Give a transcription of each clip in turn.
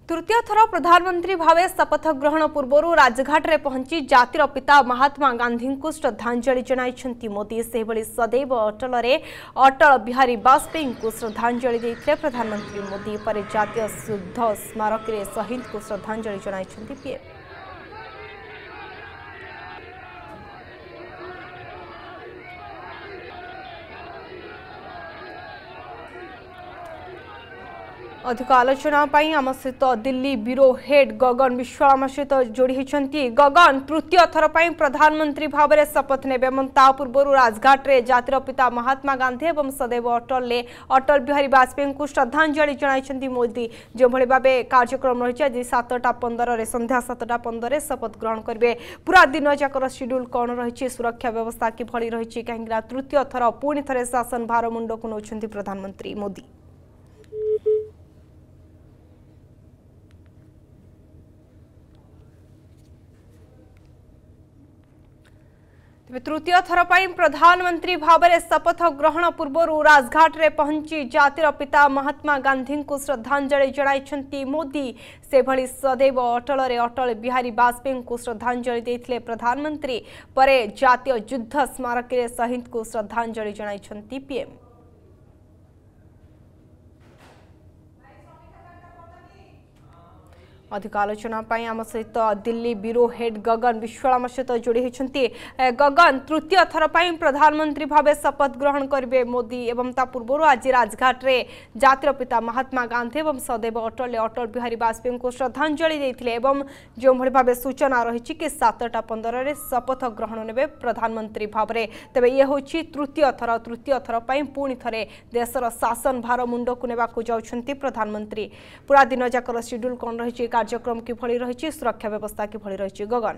तृतीय थर प्रधानमंत्री भावे शपथ ग्रहण पूर्व राजघाट में पहुंची जातिर पिता महात्मा गांधी को श्रद्धांजलि जनाइछन्ति मोदी। सेभଳି सदैव अटल रे अटल बिहारी वाजपेयी को श्रद्धांजलि देथिले प्रधानमंत्री मोदी। पर जातीय युद्ध स्मारक रे शहीद को श्रद्धांजलि जनाइछन्ति पीएम। अधिक आलोचना आम सहित दिल्ली ब्यूरो हेड गगन विश्वाल आम सहित जोड़ी होती। गगन, तृतीय थर प्रधानमंत्री भाव में शपथ ने पूर्व राजघाट रे जातिर पिता महात्मा गांधी और सदैव अटल बिहारी वाजपेयी को श्रद्धांजलि जनाइछन्ति मोदी। जो भाव कार्यक्रम रही आज 7:15 संध्या 7:15 शपथ ग्रहण करेंगे। पूरा दिन जाकर शेड्यूल कौन रही, सुरक्षा व्यवस्था किभली रही, कहीं तृतीय थर पुणी थे शासन भार मुंड को नौकरी प्रधानमंत्री मोदी। तृतीय थर प्रधानमंत्री भाव में शपथ ग्रहण पूर्व राजघाट में पहुंची जातिर पिता महात्मा गांधी को श्रद्धांजलि जनाइछन्ति मोदी। सेभଳି सदैव अटल रे अटल बिहारी वाजपेयी को श्रद्धांजलि देथिले प्रधानमंत्री। पर जातीय युद्ध स्मारक रे शहीद को श्रद्धांजलि जनाइछन्ति पीएम। अधिक आलोचना आम सहित दिल्ली ब्यूरो हेड गगन विश्वाल आम सहित जोड़ी होती। गगन, तृतीय थर प्रधानमंत्री भाव शपथ ग्रहण करेंगे मोदी एवं ता पूर्व आज राजघाट रे जातिर पिता महात्मा गांधी और सदैव अटल बिहारी वाजपेयी को श्रद्धांजलि देथिले एवं जो भाव सूचना रही कि 7:15 शपथ ग्रहण ने प्रधानमंत्री भाव में। तेज ये हूँ तृतीय थर पुणी थे देशर शासन भार मुंड को नेबाकू जाउछन्ति प्रधानमंत्री। पूरा दिन जाकर शेड्यूल कौन रही, कार्यक्रम किभली रही, सुरक्षा व्यवस्था किभली रही? गगन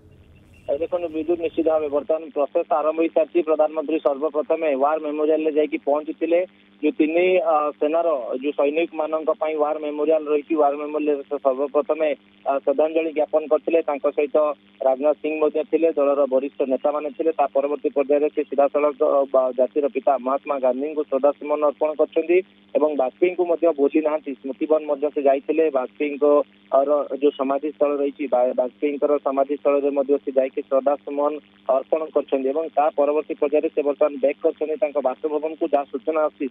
देखो विद्युत निश्चित भाव बर्तमान प्रोसेस आरंभ हो सारी। प्रधानमंत्री सर्वप्रथम वार मेमोरियल जाकि पहुंची जो तीन सेनार जो सैनिक मान वार मेमोरियल रही, वार मेमोरियल सर्वप्रथम श्रद्धांजलि ज्ञापन करते। सहित राजनाथ सिंह थे, दलर वरिष्ठ नेता माने थे। परवर्ती पर्यायर से सीधा सड़क जातिर पिता महात्मा गांधी को श्रद्धासुमन अर्पण कर वाजपेयी को भूली ना। स्मृतिवन से जाते वाजपेयी जो समाधि स्थल रही, वाजपेयी समाधि स्थल श्रद्धासुमन अर्पण कर परवर्ती पर्यायर से बर्तमान बैक कर बासभवन को जहाँ सूचना आसी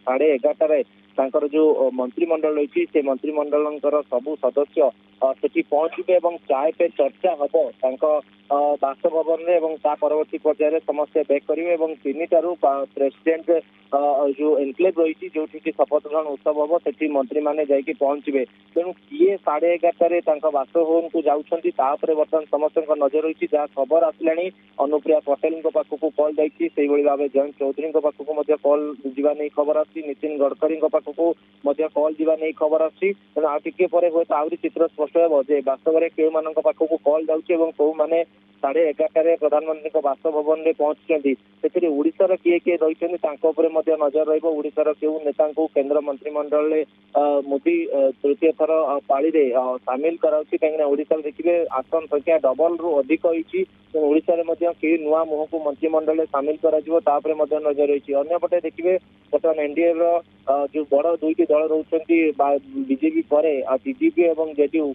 11:30 जो मंत्रिमंडल रही से मंत्रिमंडल सबू सदस्य सेठी पहुंचे और चाय पे चर्चा हम बासभवन में परवर्ती पर्यायर समस्या बैक करेंगे। 3टारू प्रेसिडेंट जो एनक्लेव रही जो शपथ ग्रहण उत्सव हम से मंत्री मैंने जाकि पहुंचे। तेणु किए 11:30 बासभवन को जाऊँगी बर्तमान समस्त नजर रही। जहाँ खबर आसला अनुप्रिया पटेल पाखक कल जाइए भाव जयंत चौधरी पाखक कल जाने खबर आसी, नितिन गडकरी पाखक कल जाने खबर आसी। तेणु आगे हूँ आहरी चित्र स्पष्ट हो वास्तव में केउ मान पाखक कल जाऊँगी कौ मैंने 11:30 प्रधानमंत्री बासभवन में पहुंची। ओडिशार किए किए रही नजर रही। केउ नेता केंद्र मंत्रिमंडल मोदी तृतीय थर पाली सामिल कराउछि। कहीं ओडिशा देखिए आसन संख्या डबल रु अधिक होइछि। ओडिशा रे नुआ मुह को मंत्रिमंडल सामिल कर नजर रही। अन्यपटे देखिए बर्तमान एनडीए जो बड़ दुईटी दल रोचंती बीजेपी पर टीडीपी और जेडीयू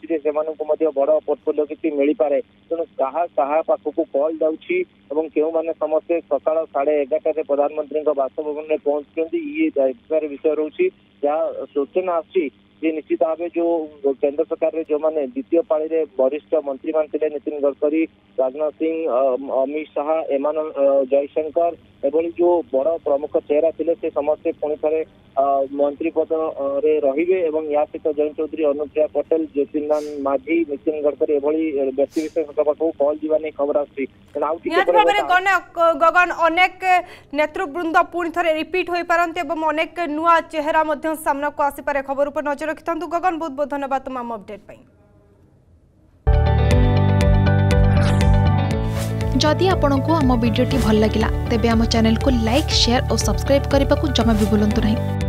कहु बड़ पोर्टफोलियो किसी मिल पारे। तेणु क्या पाखक कल जाऊँगी केउ मैंने समस्ते सकाल 11:30 प्रधानमंत्री बासभवन में पहुंचुंट ये विषय रोचे। जहाँ सूचना आसी निश्चित भाव जो केंद्र सरकार जो मैंने द्वितीय पाली रे वरिष्ठ मंत्री मान थे, नितिन गडकरी, राजनाथ सिंह, अमित शाह, एमानुएल जयशंकर एभली जो बड़ प्रमुख चेहरा थे से समस्ते पुणी थे मंत्री पद रे रहिबे। या सहित जयंत चौधरी, अनुप्रिया पटेल, ज्योतिर्मय माझी, नितिन गडकरी एभली व्यक्ति विशेष पाखक कल जाने खबर आसी। गगन अनेक नेतृवृंद पुणी थे रिपीट हो पारते और अनेक नुआ चेहरा सामना को आसीपे। खबर पर नजर रखि गगन, बहुत बहुत धन्यवाद तमाम अपडेट। जदि आपंक आम भिडी भल लगा तेब आम चैनल को लाइक, शेयर और सब्सक्राइब करने को जमा भी भूलु नहीं।